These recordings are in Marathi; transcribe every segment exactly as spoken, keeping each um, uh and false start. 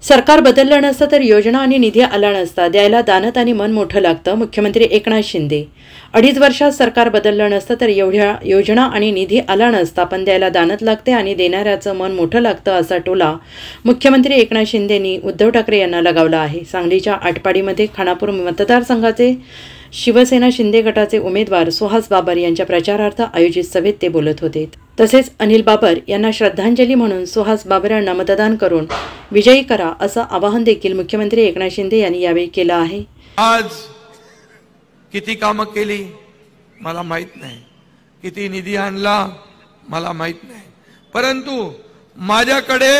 सरकार बदललं नसतं तर योजना आणि निधी आला नसता, द्यायला दानत आणि मन मोठं लागतं. मुख्यमंत्री एकनाथ शिंदे. अडीच वर्षात सरकार बदललं नसतं तर एवढ्या योजना आणि निधी आला नसता, पण द्यायला दानत लागते आणि देणाऱ्याचं मन मोठं लागतं, असा टोला मुख्यमंत्री एकनाथ शिंदेंनी उद्धव ठाकरे यांना लगावला आहे. सांगलीच्या आटपाडीमध्ये खानापूर मतदारसंघाचे शिवसेना शिंदे गटाचे उमेदवार सुहास बाबर यांच्या प्रचारार्थ आयोजित सभेत ते बोलत होते. तसेच अनिल बाबर यांना श्रद्धांजली म्हणून सुहास बाबर यांना मतदान करून विजयी करा असं आवाहन देखील मुख्यमंत्री एकनाथ शिंदे यांनी यावेळी केलं आहे. आज किती कामं केली मला माहित नाही, किती निधी आणला मला माहित नाही, परंतु माझ्याकडे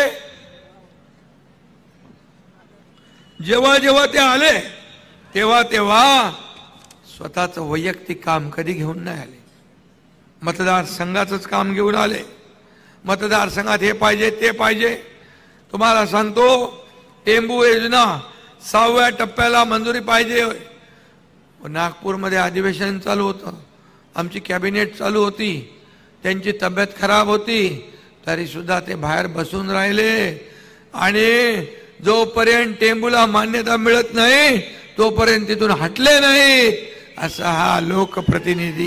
जेव्हा जेव्हा ते आले तेव्हा तेव्हा स्वतःचं वैयक्तिक काम कधी घेऊन नाही आले. मतदारसंघाचंच काम घेऊन आले. मतदारसंघात हे पाहिजे ते पाहिजे. तुम्हाला सांगतो, टेंबू योजना सहाव्या टप्प्याला मंजुरी पाहिजे. नागपूरमध्ये अधिवेशन चालू होतं, आमची कॅबिनेट चालू होती, त्यांची तब्येत खराब होती, तरी सुद्धा ते बाहेर बसून राहिले आणि जोपर्यंत टेंबूला मान्यता मिळत नाही तोपर्यंत तिथून हटले नाही. असा हा लोकप्रतिनिधी.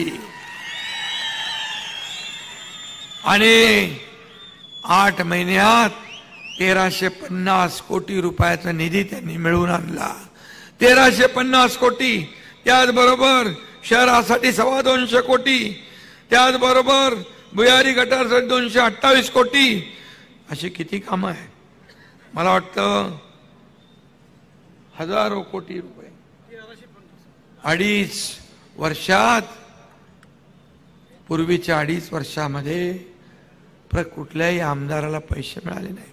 आणि आठ महिन्यात तेराशे पन्नास कोटी रुपयाचा निधी त्यांनी मिळवून आणला. तेराशे पन्नास कोटी, त्याचबरोबर शहरासाठी सव्वा दोनशे कोटी, त्याचबरोबर भुयारी गटारसाठी दोनशे अठ्ठावीस कोटी. अशी किती कामं आहेत. मला वाटतं हजारो कोटी रुपये अडीच वर्षात, पूर्वीच्या अडीच वर्षामध्ये कुठल्याही आमदाराला पैसे मिळाले नाही.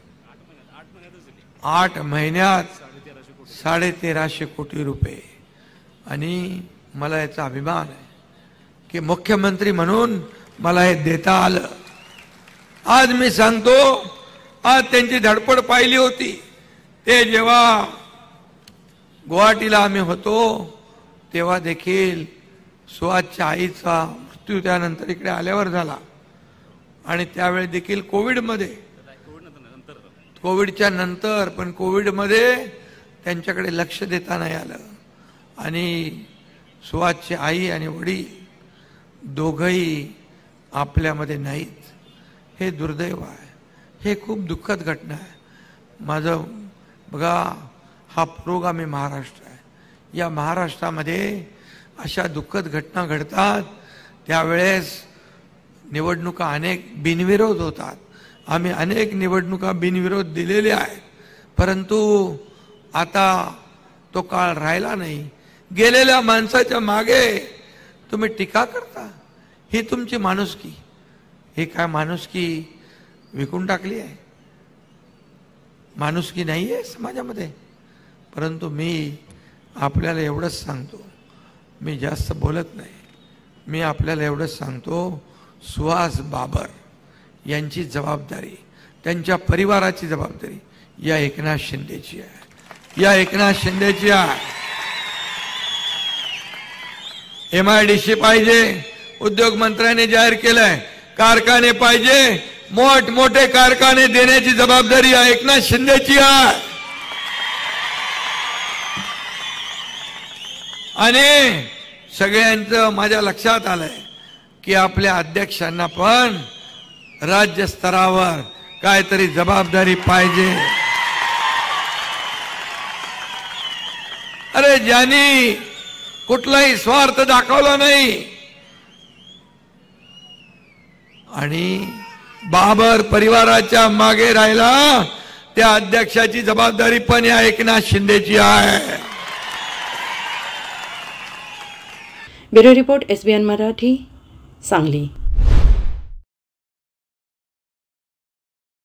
आठ महिन्यात साडे तेराशे कोटी रुपये. आणि मला याचा अभिमान आहे की मुख्यमंत्री म्हणून मला हे देता आलं. आज मी सांगतो, आज त्यांची धडपड पाहिली होती. ते जेव्हा गुवाहाटीला आम्ही होतो तेव्हा देखील सुहासच्या आईचा मृत्यू त्यानंतर इकडे आल्यावर झाला. आणि त्यावेळी देखील कोविडमध्ये, कोविडच्या नंतर, पण कोविडमध्ये त्यांच्याकडे लक्ष देता नाही आलं. आणि सुहासची आई आणि वडील दोघंही आपल्यामध्ये नाहीत. हे दुर्दैव आहे. हे खूप दुःखद घटना आहे. माझं बघा, हा पुरोगामी महाराष्ट्र आहे. या महाराष्ट्रामध्ये अशा दुःखद घटना घडतात त्यावेळेस निवडणुका अनेक बिनविरोध होतात. आम्ही अनेक निवडणुका बिनविरोध दिलेल्या आहेत, परंतु आता तो काळ राहिला नाही. गेलेल्या माणसाच्या मागे तुम्ही टीका करता. ही तुमची माणुसकी. हे काय माणुसकी विकून टाकली आहे? माणुसकी नाही आहे समाजामध्ये. परंतु मी आपल्याला एवढंच सांगतो, मी जास्त बोलत नाही, मी आपल्याला एवढंच सांगतो, सुहास बाबर यांची जबाबदारी, त्यांच्या परिवाराची जबाबदारी या एकनाथ शिंदेची आहे. या एकनाथ शिंदेची आहे. एम आय डी सी पाहिजे, उद्योग मंत्र्याने जाहीर केलंय, कारखाने पाहिजे, मोठमोठे कारखाने देण्याची जबाबदारी या एकनाथ शिंदेची आहे. आणि सगळ्यांचं माझ्या लक्षात आलंय की आपल्या अध्यक्षांना पण राज्य स्तरावर काहीतरी जबाबदारी पाहिजे. अरे, ज्यांनी कुठलाही स्वार्थ दाखवला नाही आणि बाबर परिवाराच्या मागे राहिला, त्या अध्यक्षाची जबाबदारी पण या एकनाथ शिंदेची आहे. Bureau report, S B N Marathi, Sangli.